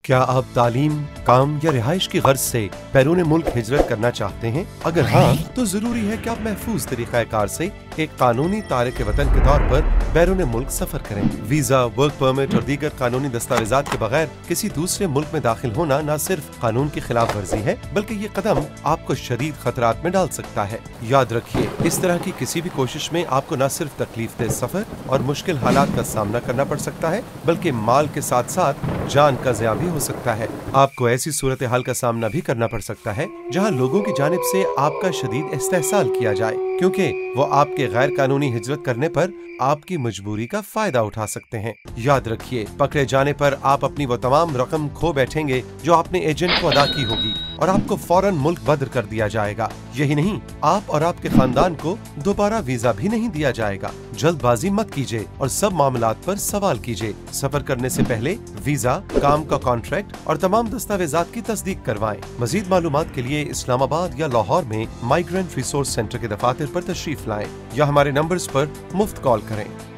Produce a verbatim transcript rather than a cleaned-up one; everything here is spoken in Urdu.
کیا آپ تعلیم، کام یا رہائش کی غرض سے بیرون ملک ہجرت کرنا چاہتے ہیں؟ اگر ہاں تو ضروری ہے کہ آپ محفوظ طریقہ کار سے ایک قانونی تارک وطن کے طور پر بیرون ملک سفر کریں۔ ویزا، ورک پرمٹ اور دیگر قانونی دستاویزات کے بغیر کسی دوسرے ملک میں داخل ہونا نہ صرف قانون کی خلاف ورزی ہے بلکہ یہ قدم آپ کو شدید خطرات میں ڈال سکتا ہے۔ یاد رکھیے، اس طرح کی کسی بھی کوشش میں آپ کو نہ صرف تکلیف دہ سفر اور مشکل حالات کا سامنا کرنا پڑ سکتا ہے بلکہ مال کے ساتھ ساتھ جان کا ضیاع بھی ہو سکتا ہے۔ آپ کو ایسی صورتحال کا سامنا بھی کرنا پڑ سکتا ہے جہاں لوگوں کی جانب سے آپ کا شدید استحصال کیا جائے کیونکہ وہ آپ کے غیر قانونی ہجرت کرنے پر آپ کی مجبوری کا فائدہ اٹھا سکتے ہیں۔ یاد رکھیے، پکڑے جانے پر آپ اپنی وہ تمام رقم کھو بیٹھیں گے جو آپ نے ایجنٹ کو ادا کی ہوگی اور آپ کو فوراً ملک بدر کر دیا جائے گا۔ یہی نہیں، آپ اور آپ کے خاندان کو دوبارہ ویزا بھی نہیں دیا جائے گا۔ جلد بازی مت کیجیے اور سب معاملات پر سوال کیجیے۔ سفر کرنے سے پہلے ویزا، کام کا کانٹریکٹ اور تمام دستاویزات کی تصدیق کروائیں۔ مزید معلومات کے لیے اسلام آباد یا لاہور میں مائیگرنٹ ریسورس سینٹر کے دفاتر پر تشریف لائیں یا ہمارے نمبرز پر مفت کال کریں۔